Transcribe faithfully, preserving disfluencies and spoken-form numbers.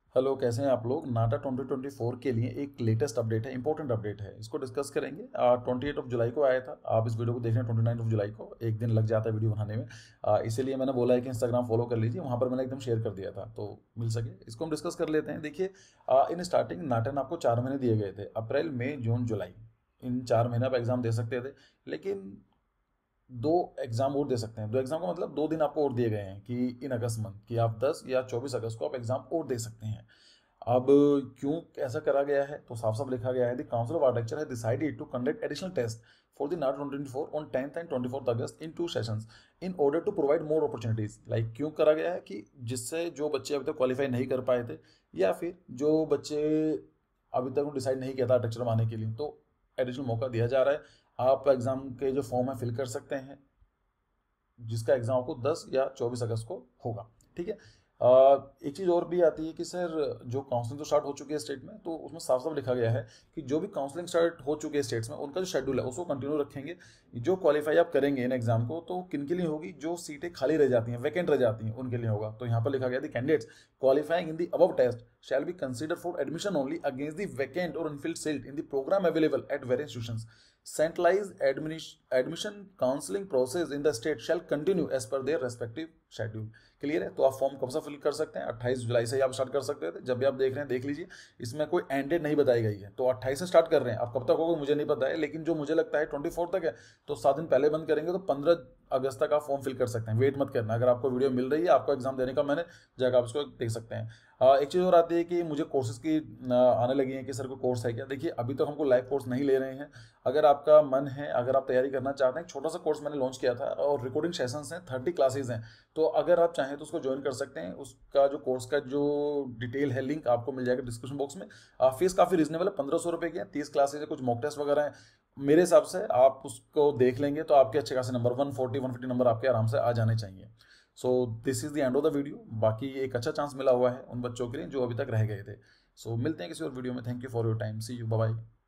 Hello, कैसे हैं आप लोग। नाटा ट्वेंटी ट्वेंटी फोर के लिए एक लेटेस्ट अपडेट है, इंपॉर्टेंट अपडेट है, इसको डिस्कस करेंगे। ट्वेंटी एट ऑफ जुलाई को आया था। आप इस वीडियो को देख रहे हैं ट्वेंटी नाइन ऑफ जुलाई को, एक दिन लग जाता है वीडियो बनाने में। आ, इसीलिए मैंने बोला है कि इंस्टाग्राम फॉलो कर लीजिए, वहाँ पर मैंने एकदम शेयर कर दिया था तो मिल सके। इसको हम डिस्कस कर लेते हैं। देखिए, इन स्टार्टिंग नाटा ने आपको चार महीने दिए गए थे, अप्रैल मई जून जुलाई। इन चार महीने आप एग्जाम दे सकते थे, लेकिन दो एग्जाम और दे सकते हैं। दो एग्जाम का मतलब दो दिन आपको और दिए गए हैं कि इन अगस्त मंथ कि आप दस या चौबीस अगस्त को आप एग्जाम और दे सकते हैं। अब क्यों ऐसा करा गया है, तो साफ साफ लिखा गया है, the council of architecture has decided to conduct additional test for the NATA twenty twenty four on tenth and twenty fourth August in two sessions in order to provide more opportunities. Like क्यों करा गया है कि जिससे जो बच्चे अभी तक क्वालिफाई नहीं कर पाए थे, या फिर जो बच्चे अभी तक डिसाइड नहीं किया था आर्किटेक्चर में आने के लिए, तो एडिशनल मौका दिया जा रहा है। आप एग्जाम के जो फॉर्म है फिल कर सकते हैं, जिसका एग्जाम आपको दस या चौबीस अगस्त को होगा। ठीक है। अ, एक चीज़ और भी आती है कि सर, जो काउंसलिंग तो स्टार्ट हो चुकी है स्टेट में, तो उसमें साफ साफ लिखा गया है कि जो भी काउंसलिंग स्टार्ट हो चुके हैं स्टेट्स में, उनका जो शेड्यूल है उसको कंटिन्यू रखेंगे। जो क्वालिफाई आप करेंगे इन एग्जाम को, तो किन के लिए होगी, जो सीटें खाली रह जाती हैं, वैकेंट रह जाती हैं, उनके लिए होगा। तो यहाँ पर लिखा गया the candidates qualifying in the above test shall be considered for admission only against the vacant or unfilled seat in the program available at various institutions. Centralized admission counseling process in the state shall continue as per their respective schedule. Clear है। तो आप form कब से fill कर सकते हैं? अट्ठाईस जुलाई से ही आप स्टार्ट कर सकते थे। जब भी आप देख रहे हैं देख लीजिए, इसमें कोई एंड डेट नहीं बताई गई है। तो अट्ठाईस से स्टार्ट कर रहे हैं, आप कब तक होगा मुझे नहीं पता है, लेकिन जो मुझे लगता है ट्वेंटी फोर तक है। तो सात दिन पहले बंद करेंगे तो पंद्रह अगस्त तक आप फॉर्म फिल कर सकते हैं। वेट मत करना, अगर आपको वीडियो मिल रही है आपको एग्जाम देने का, मैंने जाकर आप उसको देख सकते हैं। आ, एक चीज़ और आती है कि मुझे कोर्सेज की आ, आने लगी है कि सर को कोर्स है क्या। देखिए, अभी तक तो हमको लाइव कोर्स नहीं ले रहे हैं। अगर आपका मन है, अगर आप तैयारी करना चाहते हैं, छोटा सा कोर्स मैंने लॉन्च किया था और रिकॉर्डिंग सेशंस हैं, थर्टी क्लासेज हैं। तो अगर आप चाहें तो उसको ज्वाइन कर सकते हैं। उसका जो कोर्स का जो डिटेल है, लिंक आपको मिल जाएगा डिस्क्रिप्शन बॉक्स में। फीस काफ़ी रीजनेबल है, पंद्रह सौ रुपये की है। तीस क्लासेज है, कुछ मॉक टेस्ट वगैरह है। मेरे हिसाब से आप उसको देख लेंगे तो आपके अच्छे खासे number one forty one fifty number आपके आराम से आ जाने चाहिए। So this is the end of the video. बाकी एक अच्छा चांस मिला हुआ है उन बच्चों के लिए जो अभी तक रह गए थे। सो so, मिलते हैं किसी और वीडियो में। Thank you for your time. See you, bye bye.